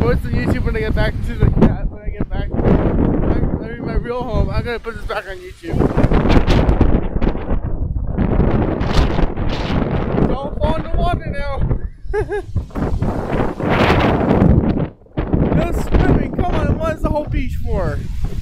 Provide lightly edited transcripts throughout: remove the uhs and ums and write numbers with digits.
post on YouTube when I get back to the when I get back. I mean my real home. I'm gonna put this back on YouTube. Don't fall in the water now. No swimming. Come on. What is the whole beach for?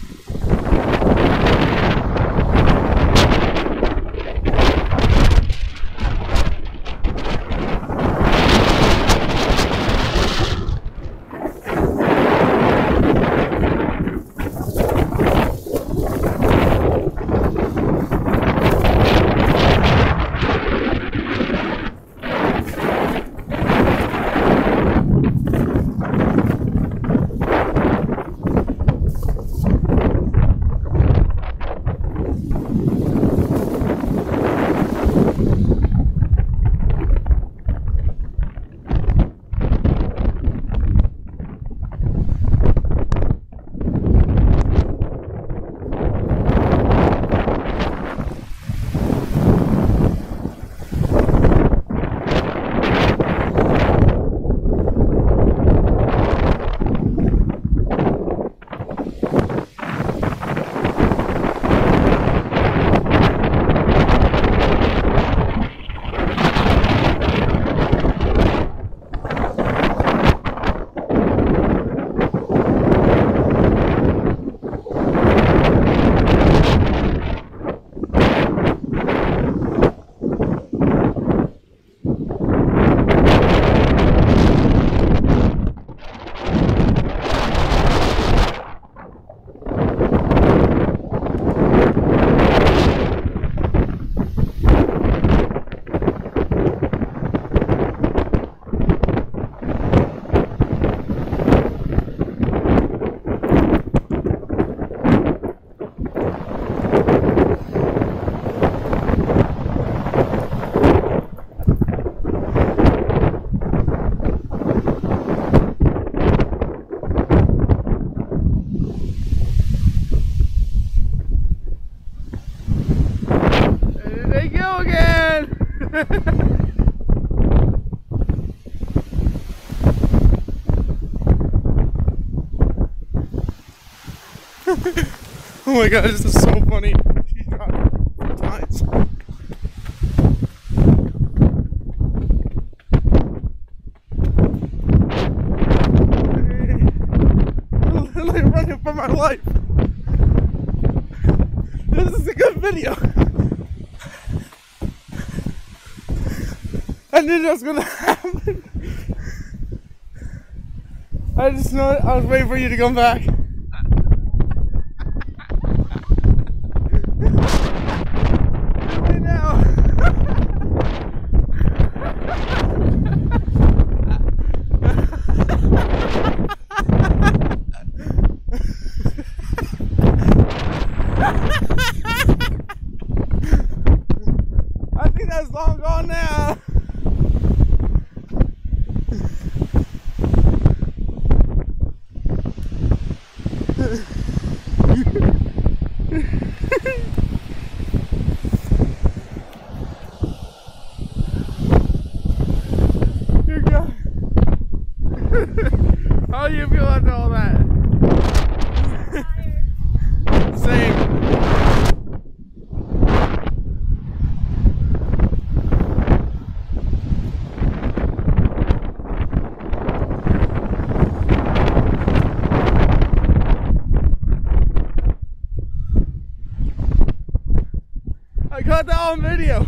Oh my god, this is so funny. She's dropped it 4 times. I'm running for my life. This is a good video. I knew that was gonna happen. I just know it. I was waiting for you to come back. Right now. I think that's long gone now. You're gone. How do you feel after all that? Same. I got that on video.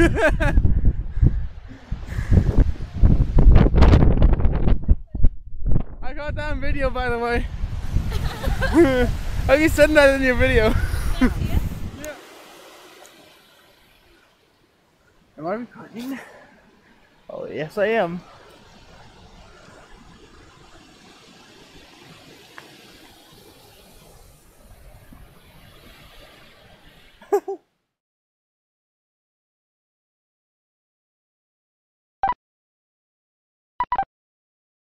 I got that on video, by the way. How you send that in your video? Yeah. Am I recording? Oh, yes I am.